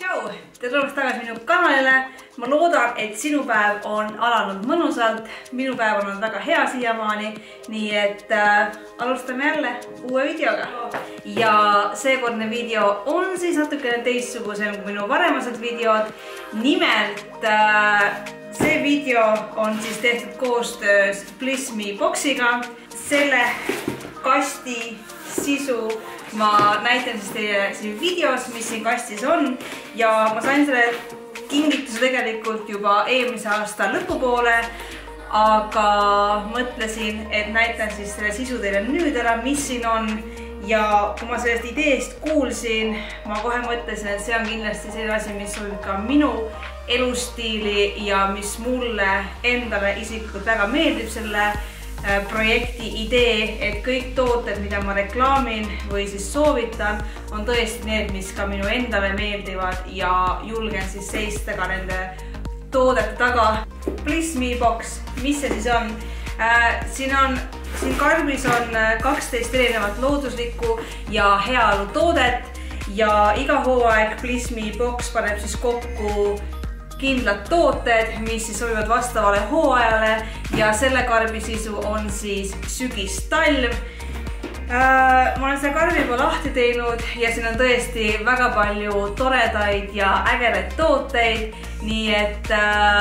Tšau! Tere tulemast tagasi minu kanalile. Ma loodan, et sinu päev on alanud mõnusalt. Minu päev on olnud väga hea siiamaani. Nii et alustame jälle uue videoga. Ja seekordne video on siis natukene teistsugusem kui minu varemased videod. Nimelt see video on siis tehtud koostöös Blissme boksiga. Selle kasti sisu ma näitan siis teile siin videos, mis siin kastis on ja ma sain selle kingituse tegelikult juba eelmise aasta lõpupoole, aga mõtlesin, et näitan siis selle sisu teile nüüd ära, mis siin on ja kui ma sellest ideest kuulsin, ma kohe mõtlesin, et see on kindlasti see asi, mis sobib ka minu elustiili ja mis mulle endale isiklikult väga meeldib selle projekti idee, et kõik tooted, mida ma reklaamin või siis soovitan, on tõesti need, mis ka minu endale meeldivad ja julgen siis seista ka nende toodete taga. Blissme boks, mis see siis on? Siin karbis on 12 erinevat looduslikku ja heaolu toodet ja iga hooaeg Blissme boks paneb siis kokku kindlad tooted, mis siis sobivad vastavale hooajale ja selle karbi sisu on siis sügis-talv. Ma olen selle karbi juba lahti teinud ja siin on tõesti väga palju toredaid ja ägedaid tooteid, nii et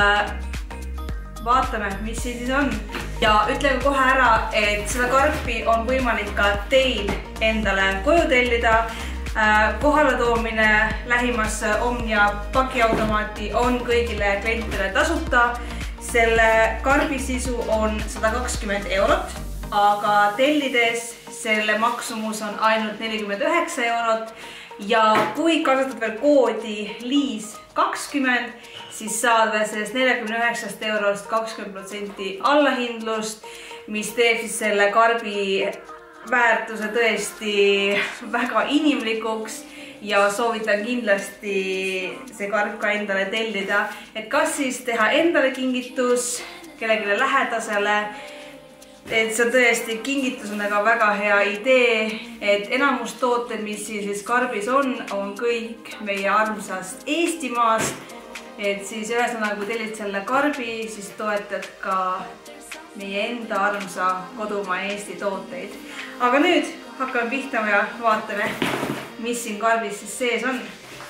vaatame, mis siin siis on. Ja ütlen kohe ära, et seda karpi on võimalik ka teil endale koju tellida. Kohaletoomine lähimasse Omnia pakiautomaati on kõigile klientidele tasuta. Selle karbi sisu on 120 €, aga tellides selle maksumus on ainult 49 €. Ja kui kasutad veel koodi LIIS20, siis saad veel sellest 49 € 20% allahindlust, mis teeb siis selle karbi väärtuse tõesti väga inimlikuks ja soovitan kindlasti see karp ka endale tellida, et kas siis teha endale kingitus kellelegi lähedasele, et see on tõesti, kingitus on aga väga hea idee, et enamus tooted, mis siis karbis on kõik meie armsast Eestimaast, et siis ühesõnaga, kui tellid selle karbi, siis toetad ka meie enda armsa kodumaa Eesti tooteid. Aga nüüd hakkame pihta ja vaatame, mis siin karbis siis sees on.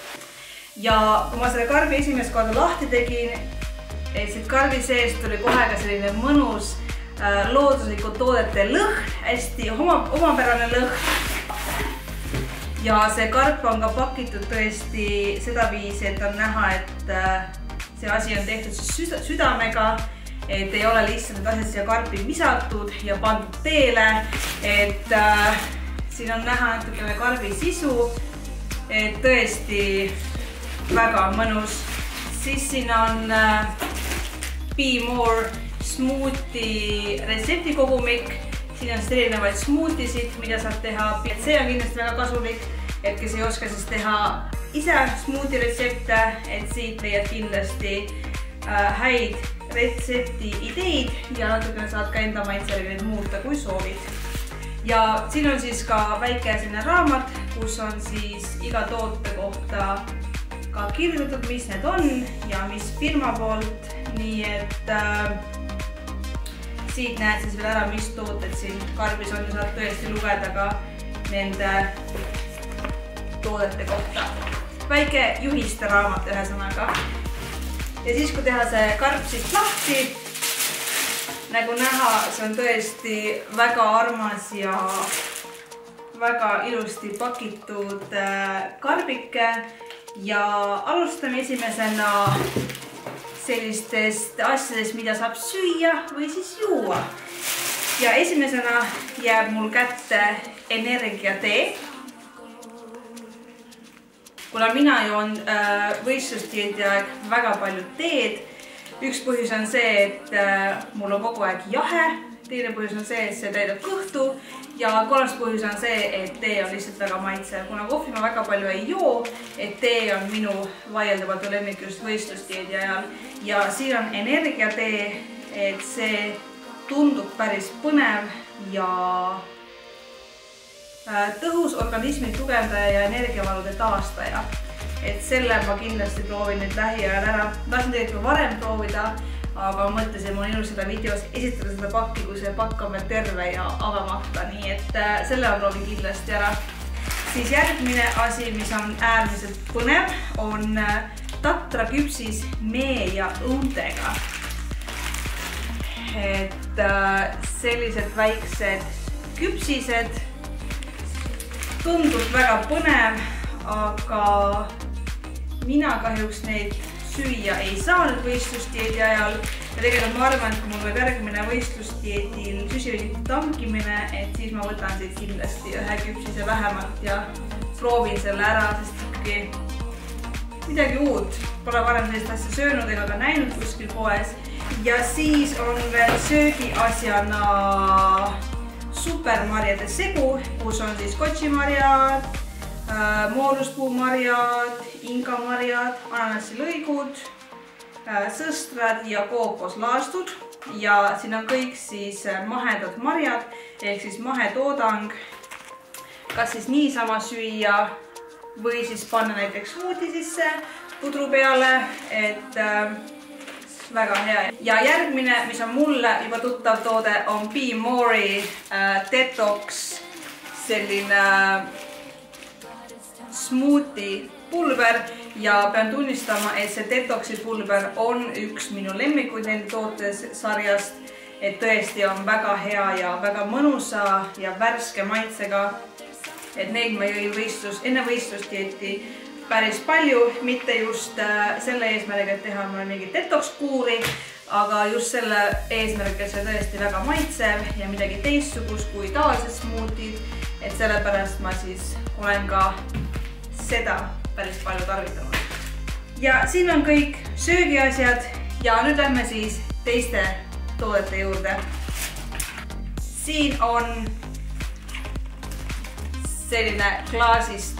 Ja kui ma selle karbi esimest korda lahti tegin, et siit karbi sees tuli kohe ka selline mõnus looduslikud toodete lõhn, hästi omapärane lõhn. Ja see karp on ka pakitud tõesti sedaviisi, et on näha, et see asi on tehtud siis südamega, et ei ole lihtsalt need asjad siia karpi visatud ja pandud teele, et siin on näha natukene karbi sisu, et tõesti väga mõnus. Siis siin on Be More smoothie retseptikogumik, siin on erinevaid smoothisid, mida saab teha, et see on kindlasti väga kasulik, et kes ei oska siis teha ise smoothie retsepte, et siit leiad kindlasti häid retsepti ideid ja natukene saad ka enda maitseid muuta, kui soovid. Ja siin on siis ka väike selline raamat, kus on siis iga toote kohta ka kirjutatud, mis need on ja mis firma poolt. Nii et siit näed siis veel ära, mis tooted siin karbis on ja saad tõesti lugeda ka nende toodete kohta. Väike juhiste raamat ühesõnaga. Ja siis, kui teha see karp siit lahti, nagu näha, see on tõesti väga armas ja väga ilusti pakitud karbike. Ja alustame esimesena sellistest asjadest, mida saab süüa või siis juua. Ja esimesena jääb mul kätte energiatee. Kuna mina joon võistlusdieedi aeg väga palju teed, üks põhjus on see, et mul on kogu aeg jahe, teine põhjus on see, et see täidab kõhtu ja kolmas põhjus on see, et tee on lihtsalt väga maitsev. Kuna kohvi ma väga palju ei joo, et tee on minu vaieldavalt lemmik just võistlusdieedi ajal. Ja siin on energiatee, et see tundub päris põnev ja tõhus organismi tugevdaja ja energiavalude taastaja. et selle ma kindlasti proovin nüüd lähiajal ära. Tahtsin tegelikult varem proovida, aga mõtlesin, mul on ilus seda videos esitada seda pakki, kui see pakk on veel terve ja avamata, nii et selle ma proovin kindlasti ära. Siis järgmine asi, mis on äärmiselt põnev, on Tatra küpsis mee ja õuntega. Et sellised väiksed küpsised tundub väga põnev, aga mina kahjuks neid süüa ei saa nüüd võistlusdieedi ajal. Ja tegelikult ma arvan, et kui mul võib järgmine võistlusdieedil süsivesiku tankimine, et siis ma võtan siit kindlasti ühe küpsise vähemalt ja proovin selle ära, sest ikkagi midagi uut. Pole varem sellist asja söönud ega ka näinud kuskil poes. Ja siis on veel söögiasjana supermarjade segu, kus on siis kotšimarjad, mooruspuumarjad, ingamarjad, ananassilõigud, sõstrad ja kookoslaastud. Ja siin on kõik siis mahedad marjad, ehk siis mahetoodang. Kas siis niisama süüa või siis panna näiteks smuuti sisse pudru peale, et väga hea. Ja järgmine, mis on mulle juba tuttav toode, on Be More'i Detox selline smuuti pulber ja pean tunnistama, et see Detoxi pulber on üks minu lemmikuid nende tootesarjast, et tõesti on väga hea ja väga mõnusa ja värske maitsega. Et neid ma jõin enne võistlusdieeti päris palju, mitte just selle eesmärgiga, et teha mulle mingit detox-kuuri, aga just selle eesmärgiga see tõesti väga maitsev ja midagi teistsugust kui tavalised smuutid, et sellepärast ma siis olen ka seda päris palju tarvitanud. Ja siin on kõik söögiasjad ja nüüd lähme siis teiste toodete juurde. Siin on selline klaasist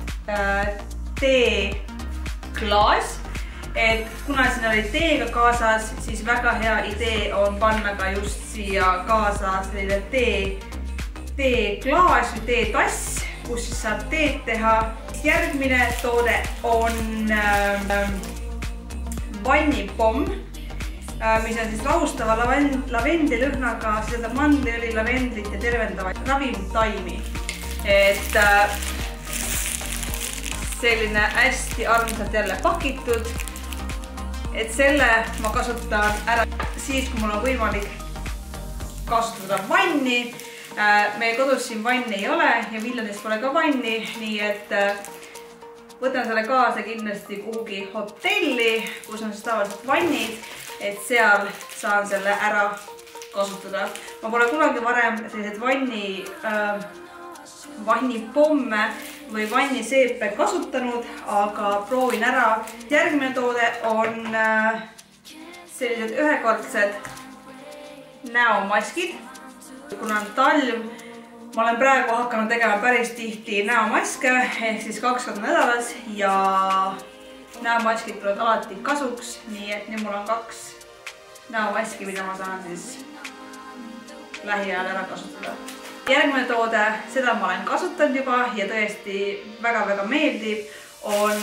teeklaas, et kuna siin oli teega kaasas, siis väga hea idee on panna ka just siia kaasa selline teeklaas või teetass, kus siis saab teed teha. Järgmine toode on vannipomm, mis on siis rahustava lavendilõhnaga, seda mandliõli, lavendlit ja tervendavaid ravimtaimi. Et selline hästi armsalt jälle pakitud, et selle ma kasutan ära siis, kui mul on võimalik kasutada vanni. Meie kodus siin vanni ei ole ja Viljandis pole ka vanni, nii et võtan selle kaasa kindlasti kuhugi hotelli, kus on siis tavaliselt vannid, et seal saan selle ära kasutada. Ma pole kunagi varem sellised vannipomme või vanniseepe kasutanud, aga proovin ära. Järgmine toode on sellised ühekordsed näomaskid. Kuna on talv, ma olen praegu hakanud tegema päris tihti näomaske, ehk siis 2 korda nädalas ja näomaskid tulevad alati kasuks, nii et nüüd mul on 2 näomaski, mida ma saan siis lähiajal ära kasutada. Järgmine toode, seda ma olen kasutanud juba ja tõesti väga-väga meeldib, on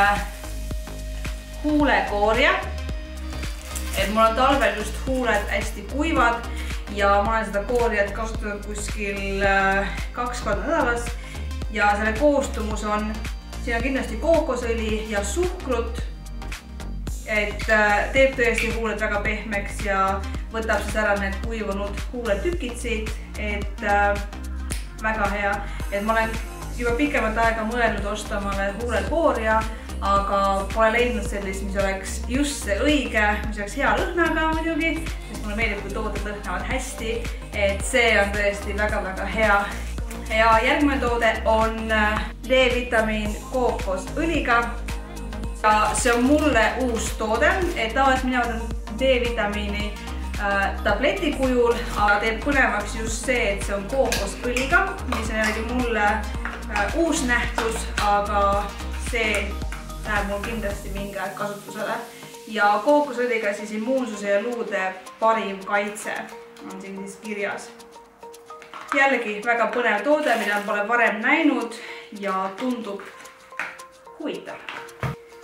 huulekoorja. Et mul on talvel just huuled hästi kuivad ja ma olen seda koorjat kasutanud kuskil 2 korda nädalas ja selle koostumus on, siin on kindlasti kookosõli ja suhkrut, et teeb tõesti huuled väga pehmeks ja võtab siis ära need kuivunud huuletükid siit, et väga hea. Et ma olen juba pikemat aega mõelnud osta omale huulekoorja, aga pole leidnud sellist, mis oleks just see õige, mis oleks hea lõhnaga muidugi, sest mulle meeldib, kui tooted lõhnavad hästi, et see on tõesti väga-väga hea. Ja järgmine toode on D-vitamiin kookosõliga. Ja see on mulle uus toode, et tavaliselt mina võtan D-vitamiini tableti kujul, aga teeb põnevaks just see, et see on kookosõliga, mis on jällegi mulle uus nähtus, aga see läheb mul kindlasti mingi aeg kasutusele. Ja kookosõliga siis immuunsuse ja luude parim kaitse on siin siis kirjas. Jällegi väga põnev toode, mida pole varem näinud ja tundub huvitav.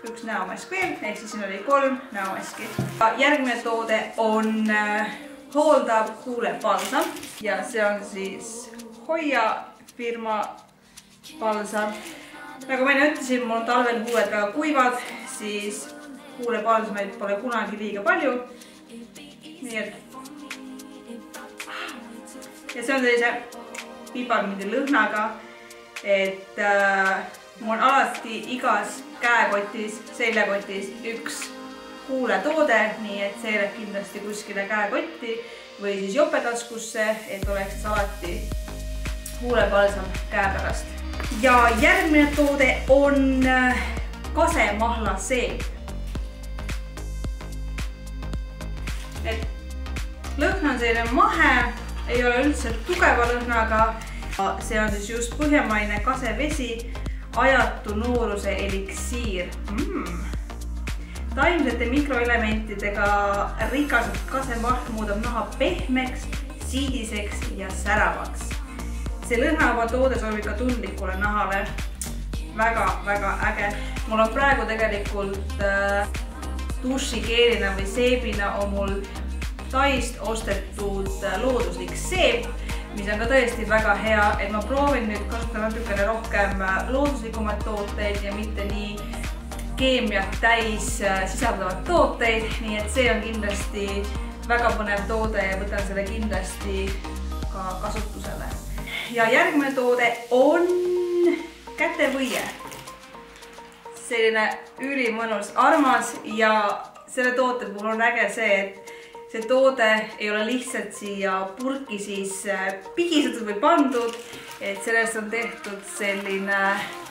üks näomask veel, ehk siis siin oli 3 näomaski. Järgmine toode on hooldav huulepalsam ja see on siis Hoia firma palsam. Nagu ma enne ütlesin, mul on talvel huuled väga kuivad, siis huulepalsameid pole kunagi liiga palju. Nii et ja see on sellise piparmindi lõhnaga, et mul on alati igas käekotis, seljakotis üks huuletoode, nii et see läheb kindlasti kuskile käekotti või siis jopetaskusse, et oleks siis alati huulepalsam käepärast. Ja järgmine toode on kasemahla seep. Et lõhn on selline mahe, ei ole üldse tugeva lõhnaga. See on siis just põhjamaine kasevesi, ajatu nooruse eliksiir. Taimsete mikroelementidega rikaselt kasemahl muudab naha pehmeks, siidiseks ja säravaks. See lõhnavaba toode sobib ka tundlikule nahale. Väga äge. Mul on praegu tegelikult dušikeelina või seebina on mul Taist ostetud looduslik seep, mis on ka tõesti väga hea, et ma proovin nüüd kasutada natukene rohkem looduslikumaid tooteid ja mitte nii keemiat täis sisaldavad tooteid, nii et see on kindlasti väga põnev toode ja võtan selle kindlasti ka kasutusele. Ja järgmine toode on kätevõie. Selline ülimõnus, armas ja selle toote puhul on äge see, et see toode ei ole lihtsalt siia purki siis pigistatud või pandud, et sellest on tehtud selline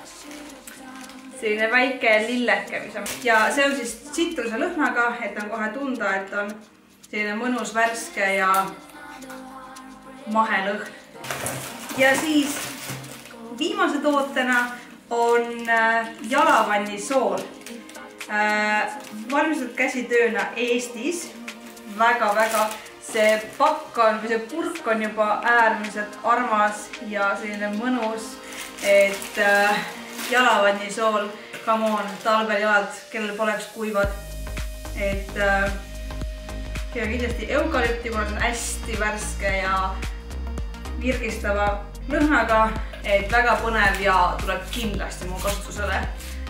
väike lilleke. Ja see on siis tsitruse lõhnaga, et on kohe tunda, et on selline mõnus värske ja mahe lõhn. Ja siis viimase tootena on jalavannisool. Valmistatud käsitööna Eestis. Väga see pakk on või see purk on juba äärmiselt armas ja selline mõnus, et jalavannisool, come on, talvel jalad, kellel poleks kuivad, et kindlasti eukalüpti, kuna on hästi värske ja virgistava lõhnaga, et väga põnev ja tuleb kindlasti mu kasutusele.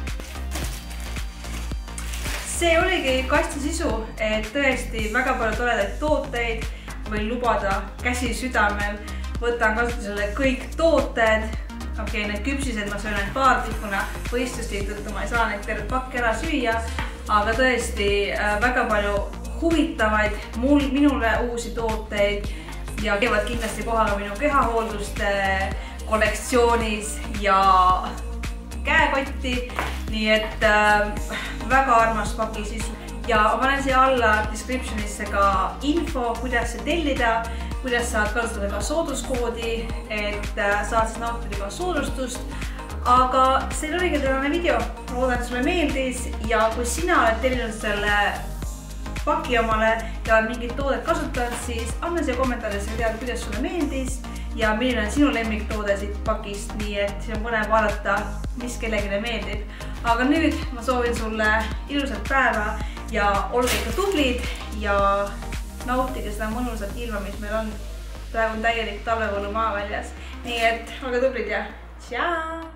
See oligi kasti sisu, et tõesti väga palju toredaid tooteid, võin lubada käsi südamel, võtan kasutusele kõik tooted. Okei, need küpsised ma söön ainult paar tihkuna, võistlusti tõttu ma ei saa neid tervet pakki ära süüa, aga tõesti väga palju huvitavaid minule uusi tooteid ja käivad kindlasti kohaga minu kehahoolduste kollektsioonis ja käekotti, nii et väga armas paki sisu. Ja ma panen siia alla descriptionisse ka info, kuidas see tellida, kuidas saad kasutada ka sooduskoodi, et saad siis nautida ka soodustust. Aga see oligi tänane video. Loodan, et sulle meeldis ja kui sina oled tellinud selle paki omale ja mingid toodet kasutad, siis anna siia kommentaaridesse teada, kuidas sulle meeldis ja milline on sinu lemmiktoode siit pakist, nii et siin on põnev vaadata, mis kellegile meeldib. Aga nüüd ma soovin sulle ilusat päeva ja olge ikka tublid ja nautige seda mõnusat ilma, mis meil on. Praegu on täielik talvevõlu maaväljas. Nii et olge tublid ja tšau!